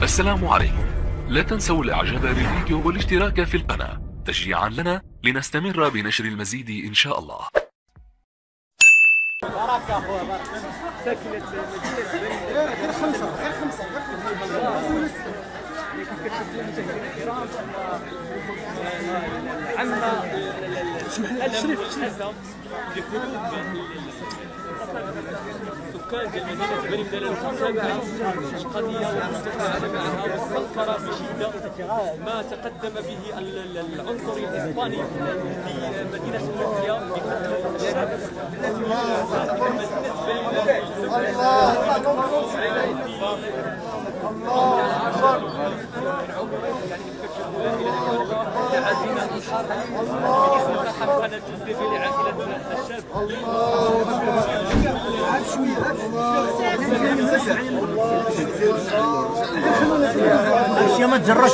السلام عليكم. لا تنسوا الاعجاب بالفيديو والاشتراك في القناة تشجيعا لنا لنستمر بنشر المزيد ان شاء الله. بارك يا اخويا بارك. سكنت غير خمسة كيف كتشوف المشاهدين الكرام عندنا الشريف في قلوب سكان مدينة بني مدلل المتابعة القضية والمستفاد معها واستنكر بشدة ما تقدم به العنصري الإسباني في مدينة مurcia بقتل الشاب يا ما تجرش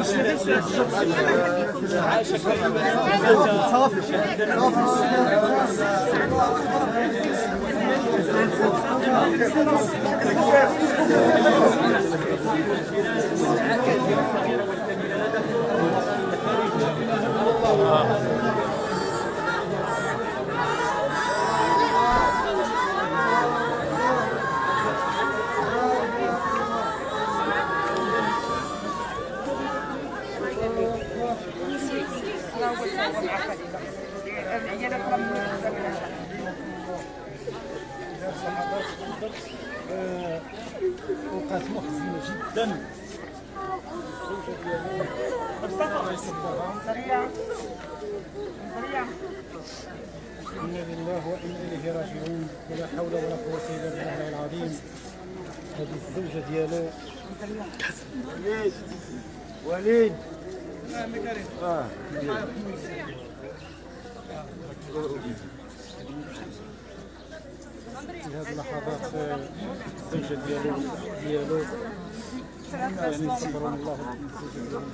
اوقات محزنه جدا. إنا لله وإنا إليه راجعون، ولا حول ولا قوة إلا بالله العظيم. هذه الزوجة ديالو وليد في هذه اللحظات الزوجة ديالو يعني صبرنا الله الزوجة ديالو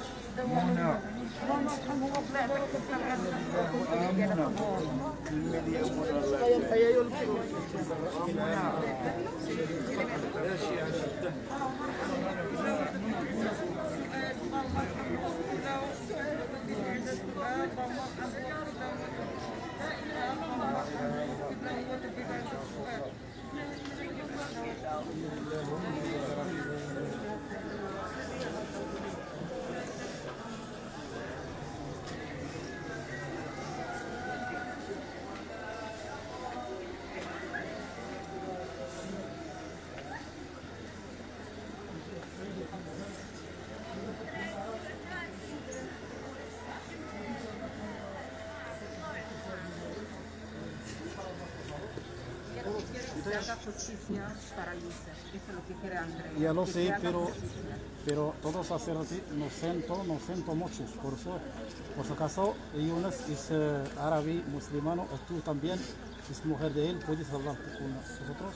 Ya lo sé, pero todos sacerdotes no siento muchos. Por su caso, Yunus es árabe, musulmano, tú también es mujer de él, ¿puedes hablar con nosotros?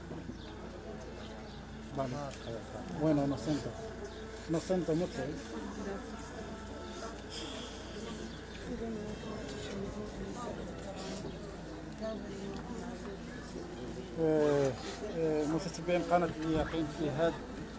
Vale. Bueno, no siento mucho. متتبعين قناة اليقين في هذه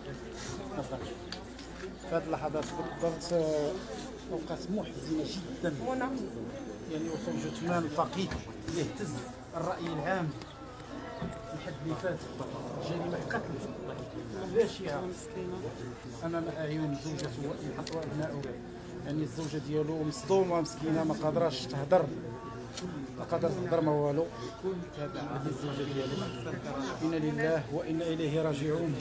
اللحظات بالضبط أوقات محزنة جدا، يعني وصول جثمان فقيد يهتز الرأي العام الحد اللي فات، جريمة قتل بشعة أمام أعين زوجته وأبنائه، يعني الزوجة ديالو مصدومة مسكينة ما قادراش تهدر ما والو. هذه الزوجة ديالو إنا لله وإنا إليه راجعون.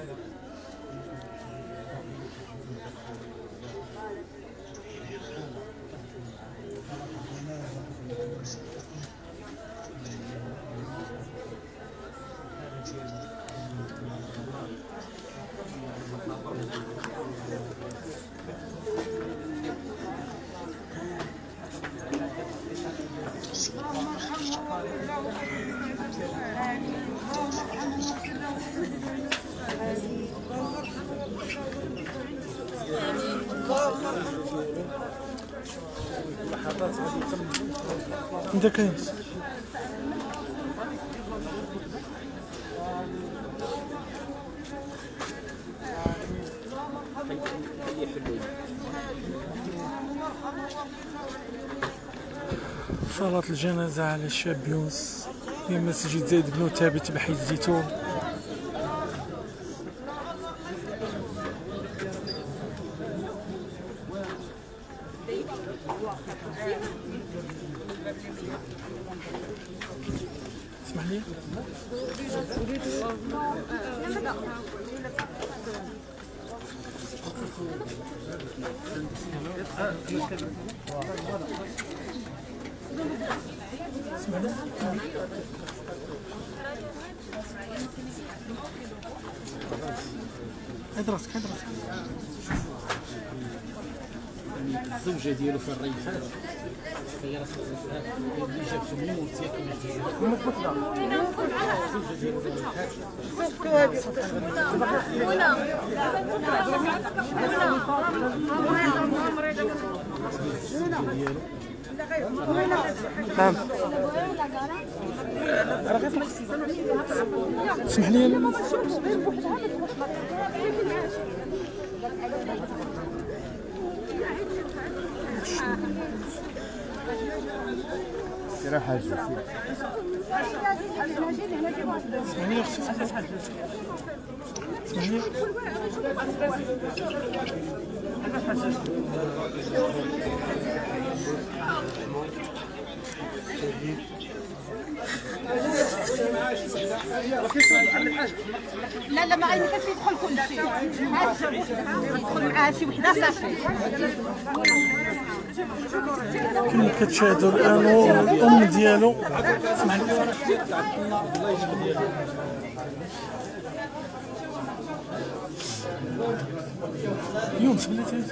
انت كاين صلاة الجنازة على الشاب يونس في مسجد زيد بن ثابت بحي الزيتون. اسمح لي. هاد راسك هاد راسك. الزوجة ديالو في الريحات هي راه اللي جابته من مورتيا كما الزوجة ديالو في الريحات نعم. اسمح لي. سير حاج اسمحي اختي اسمحي. لا ما غيمكنش يدخل كل شيء، يدخل معاه شي وحده صافي. كما كتشاهدوا الان الام ديالو. اسمح لي. يونس بلاتي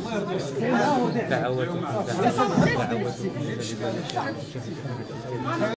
تعود